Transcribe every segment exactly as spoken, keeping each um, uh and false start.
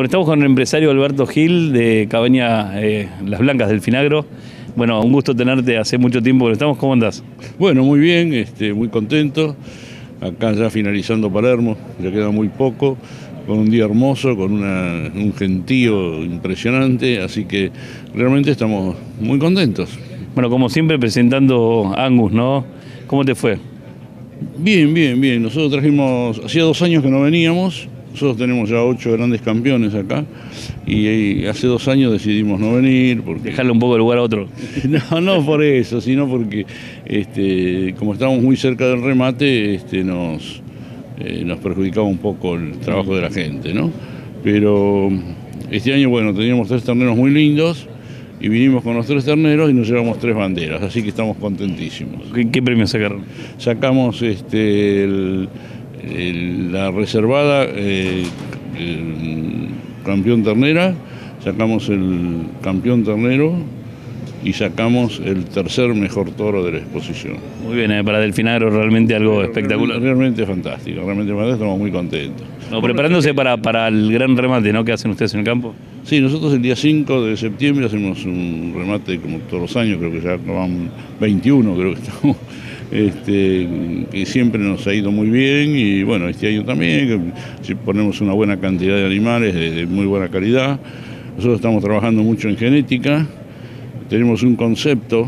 Bueno, estamos con el empresario Alberto Gil de Cabaña eh, Las Blancas del Finagro. Bueno, un gusto tenerte, hace mucho tiempo que no estamos. ¿Cómo andás? Bueno, muy bien, este, muy contento. Acá ya finalizando Palermo, ya queda muy poco, con un día hermoso, con una, un gentío impresionante, así que realmente estamos muy contentos. Bueno, como siempre presentando Angus, ¿no? ¿Cómo te fue? Bien, bien, bien. Nosotros trajimos, hacía dos años que no veníamos. Nosotros tenemos ya ocho grandes campeones acá y hace dos años decidimos no venir. Porque... Dejarle un poco de lugar a otro. No, no por eso, sino porque este, como estamos muy cerca del remate, este, nos, eh, nos perjudicaba un poco el trabajo de la gente, ¿no? Pero este año, bueno, teníamos tres terneros muy lindos y vinimos con los tres terneros y nos llevamos tres banderas, así que estamos contentísimos. ¿Qué, qué premios sacaron? Sacamos este, el... El, la reservada eh, el campeón ternera, sacamos el campeón ternero y sacamos el tercer mejor toro de la exposición. Muy bien, eh, para Del Finagro realmente algo Pero espectacular. Realmente, realmente fantástico, realmente fantástico, estamos muy contentos. No, preparándose para, para el gran remate, ¿no? ¿Qué hacen ustedes en el campo? Sí, nosotros el día cinco de septiembre hacemos un remate como todos los años, creo que ya van veintiuno, creo que estamos. Este, que siempre nos ha ido muy bien y bueno, este año también, si ponemos una buena cantidad de animales de, de muy buena calidad. Nosotros estamos trabajando mucho en genética, tenemos un concepto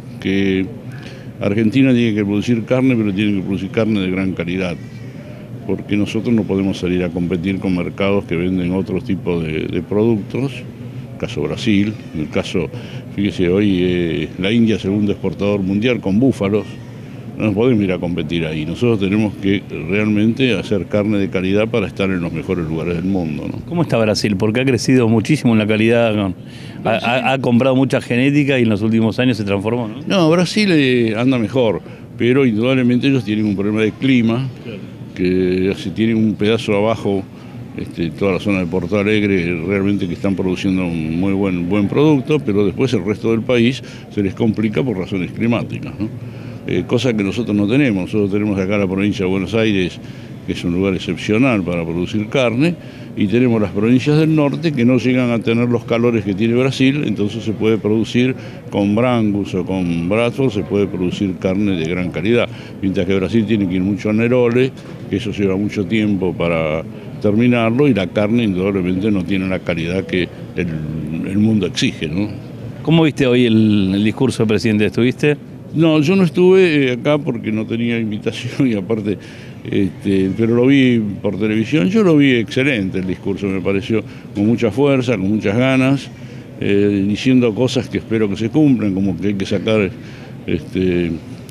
que Argentina tiene que producir carne, pero tiene que producir carne de gran calidad, porque nosotros no podemos salir a competir con mercados que venden otros tipos de, de productos. El caso Brasil, en el caso, fíjese, hoy eh, la India es el segundo exportador mundial con búfalos. No nos podemos ir a competir ahí. Nosotros tenemos que realmente hacer carne de calidad para estar en los mejores lugares del mundo, ¿no? ¿Cómo está Brasil? Porque ha crecido muchísimo en la calidad, ¿no? ha, ha, ha comprado mucha genética y en los últimos años se transformó, ¿no? No, Brasil eh, anda mejor, pero indudablemente ellos tienen un problema de clima, claro, que si tienen un pedazo abajo, este, toda la zona de Porto Alegre, realmente que están produciendo un muy buen, buen producto, pero después el resto del país se les complica por razones climáticas, ¿no? Eh, cosa que nosotros no tenemos. Nosotros tenemos acá la provincia de Buenos Aires, que es un lugar excepcional para producir carne, y tenemos las provincias del norte que no llegan a tener los calores que tiene Brasil, entonces se puede producir con Brangus o con Bradford, se puede producir carne de gran calidad, mientras que Brasil tiene que ir mucho a Nerole, que eso lleva mucho tiempo para terminarlo, y la carne indudablemente no tiene la calidad que el, el mundo exige, ¿no? ¿Cómo viste hoy el, el discurso del presidente? ¿Estuviste? No, yo no estuve acá porque no tenía invitación y aparte, este, pero lo vi por televisión. Yo lo vi excelente el discurso, me pareció con mucha fuerza, con muchas ganas, eh, diciendo cosas que espero que se cumplan, como que hay que sacar este,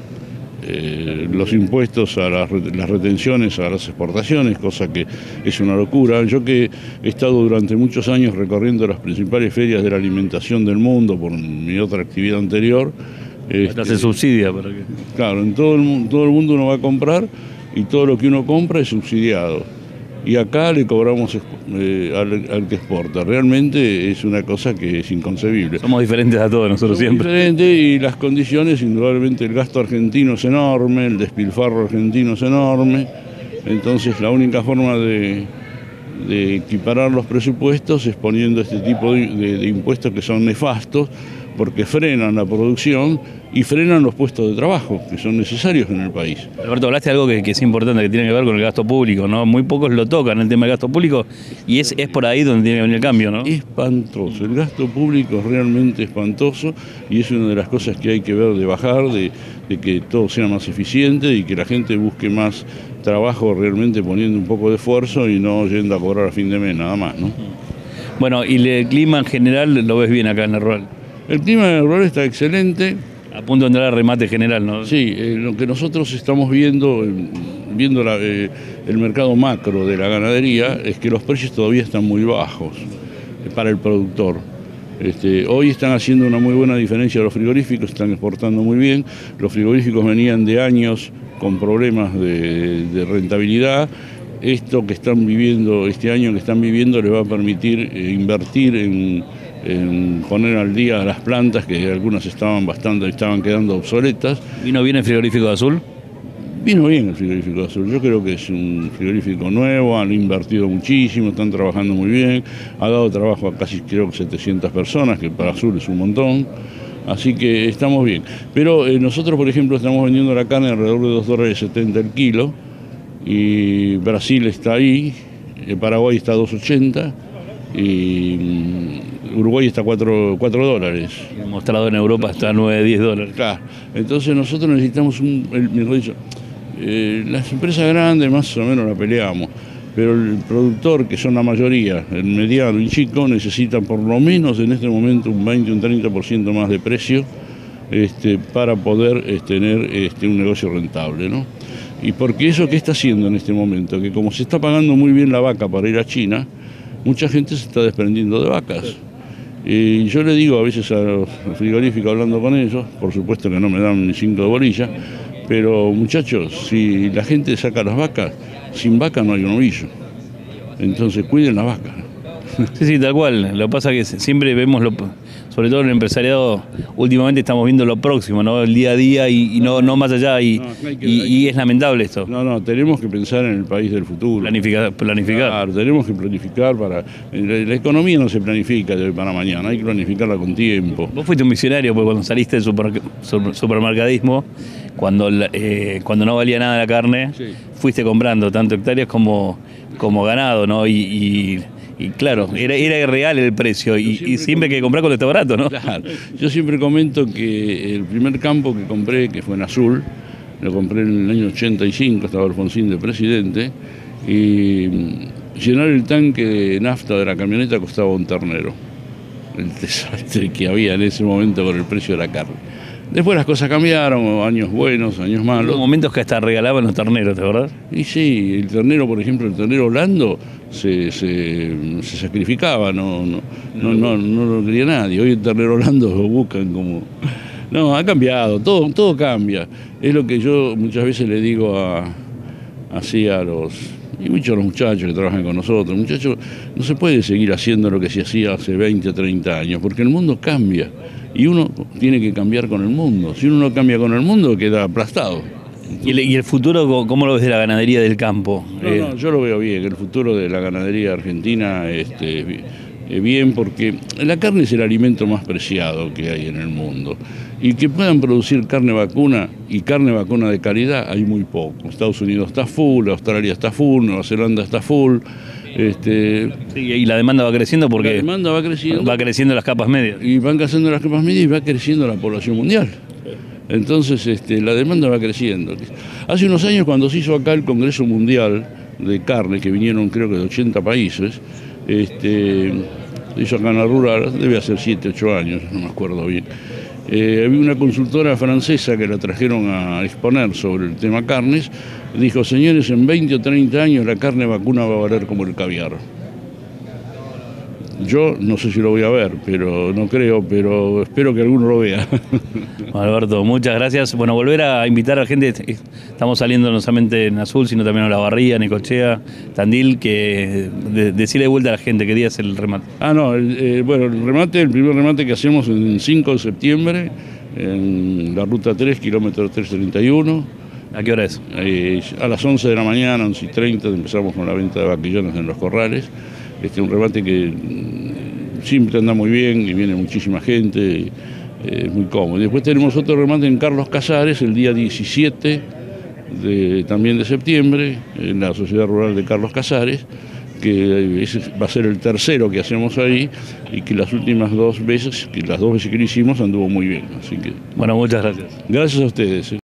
eh, los impuestos a las, las retenciones, a las exportaciones, cosa que es una locura. Yo que he estado durante muchos años recorriendo las principales ferias de la alimentación del mundo por mi otra actividad anterior, Este, se subsidia para que... Claro, en todo el, todo el mundo uno va a comprar y todo lo que uno compra es subsidiado. Y acá le cobramos eh, al, al que exporta. Realmente es una cosa que es inconcebible. Somos diferentes a todos nosotros. Somos siempre. Diferentes y las condiciones, indudablemente el gasto argentino es enorme, el despilfarro argentino es enorme. Entonces la única forma de, de equiparar los presupuestos es poniendo este tipo de, de, de impuestos que son nefastos, porque frenan la producción y frenan los puestos de trabajo que son necesarios en el país. Alberto, hablaste de algo que, que es importante, que tiene que ver con el gasto público, ¿no? Muy pocos lo tocan, el tema del gasto público, y es, es por ahí donde tiene que venir el cambio, ¿no? Espantoso, el gasto público es realmente espantoso y es una de las cosas que hay que ver de bajar, de, de que todo sea más eficiente y que la gente busque más trabajo realmente poniendo un poco de esfuerzo y no yendo a cobrar a fin de mes, nada más, ¿no? Bueno, y el clima en general lo ves bien acá en el rural. El clima en el rural está excelente. A punto de entrar al remate general, ¿no? Sí, eh, lo que nosotros estamos viendo, eh, viendo la, eh, el mercado macro de la ganadería, es que los precios todavía están muy bajos eh, para el productor. Este, hoy están haciendo una muy buena diferencia los frigoríficos, están exportando muy bien. Los frigoríficos venían de años con problemas de, de rentabilidad. Esto que están viviendo, este año que están viviendo, les va a permitir eh, invertir en... en poner al día las plantas, que algunas estaban bastante, estaban quedando obsoletas. ¿Vino bien el frigorífico de Azul? Vino bien el frigorífico de Azul, yo creo que es un frigorífico nuevo, han invertido muchísimo, están trabajando muy bien, ha dado trabajo a casi creo que setecientas personas, que para Azul es un montón, así que estamos bien. Pero eh, nosotros, por ejemplo, estamos vendiendo la carne alrededor de dos dólares setenta el kilo, y Brasil está ahí, Paraguay está a dos ochenta, y Uruguay está a cuatro dólares. El mostrado en Europa está a nueve, diez dólares. Claro, entonces nosotros necesitamos un, el, mejor dicho, eh, las empresas grandes más o menos la peleamos, pero el productor, que son la mayoría, el mediano y chico, necesita por lo menos en este momento un veinte, un treinta por ciento más de precio este, para poder este, tener este, un negocio rentable, ¿no? Y porque eso que está haciendo en este momento, que como se está pagando muy bien la vaca para ir a China, mucha gente se está desprendiendo de vacas. Y yo le digo a veces a los frigoríficos hablando con ellos, por supuesto que no me dan ni cinco de bolilla, pero muchachos, si la gente saca las vacas, sin vaca no hay un novillo. Entonces cuiden las vacas. Sí, sí, tal cual. Lo que pasa es que siempre vemos, lo, sobre todo en el empresariado, últimamente estamos viendo lo próximo, ¿no? El día a día y, y no, no más allá. Y, no, que, y, y es lamentable esto. No, no, tenemos que pensar en el país del futuro. Planificar. planificar. Claro, tenemos que planificar para... La, la economía no se planifica de hoy para mañana, hay que planificarla con tiempo. Vos fuiste un visionario, porque cuando saliste del super, super, supermercadismo, cuando, eh, cuando no valía nada la carne, sí, fuiste comprando tanto hectáreas como, como ganado, ¿no? Y, y, y claro, era, era real el precio y siempre, y siempre hay que comprar cuando está barato, ¿no? Claro, yo siempre comento que el primer campo que compré, que fue en Azul, lo compré en el año ochenta y cinco, estaba Alfonsín de presidente, y llenar el tanque de nafta de la camioneta costaba un ternero. El desastre que había en ese momento con el precio de la carne. Después las cosas cambiaron, años buenos, años malos. Hubo momentos que hasta regalaban los terneros, ¿de verdad? Y sí, el ternero, por ejemplo, el ternero blando se, se, se sacrificaba, no, no, no, no, no lo quería nadie. Hoy el ternero blando lo buscan como... No, ha cambiado, todo, todo cambia. Es lo que yo muchas veces le digo a, así a los... y muchos de los muchachos que trabajan con nosotros. Muchachos, no se puede seguir haciendo lo que se hacía hace veinte o treinta años, porque el mundo cambia. Y uno tiene que cambiar con el mundo. Si uno no cambia con el mundo, queda aplastado. ¿Y el, y el futuro, cómo lo ves de la ganadería del campo? No, eh... no, yo lo veo bien. El futuro de la ganadería argentina este, bien, porque la carne es el alimento más preciado que hay en el mundo. Y que puedan producir carne vacuna y carne vacuna de calidad hay muy poco. Estados Unidos está full, Australia está full, Nueva Zelanda está full. Este, sí, y la demanda va creciendo porque la demanda va creciendo, va creciendo las capas medias. Y van creciendo las capas medias y va creciendo la población mundial. Entonces este, la demanda va creciendo. Hace unos años, cuando se hizo acá el Congreso Mundial de Carne, que vinieron creo que de ochenta países, este, se hizo acá en la rural, debe hacer siete, ocho años, no me acuerdo bien. Eh, había una consultora francesa que la trajeron a exponer sobre el tema carnes, dijo, señores, en veinte o treinta años la carne vacuna va a valer como el caviar. Yo no sé si lo voy a ver, pero no creo, pero espero que alguno lo vea. Alberto, muchas gracias. Bueno, volver a invitar a la gente, estamos saliendo no solamente en Azul, sino también a La Barría, Necochea, Tandil, que de, decirle de vuelta a la gente qué día es el remate. Ah, no, el, eh, bueno, el remate, el primer remate que hacemos el cinco de septiembre, en la ruta tres, kilómetro trescientos treinta y uno. ¿A qué hora es? Eh, a las once de la mañana, once y treinta, empezamos con la venta de vaquillones en los corrales. Este, un remate que siempre anda muy bien y viene muchísima gente, es eh, muy cómodo. Después tenemos otro remate en Carlos Casares el día diecisiete de, también de septiembre, en la Sociedad Rural de Carlos Casares, que ese va a ser el tercero que hacemos ahí y que las últimas dos veces, que las dos veces que lo hicimos anduvo muy bien. Así que, bueno, muchas gracias. Gracias a ustedes.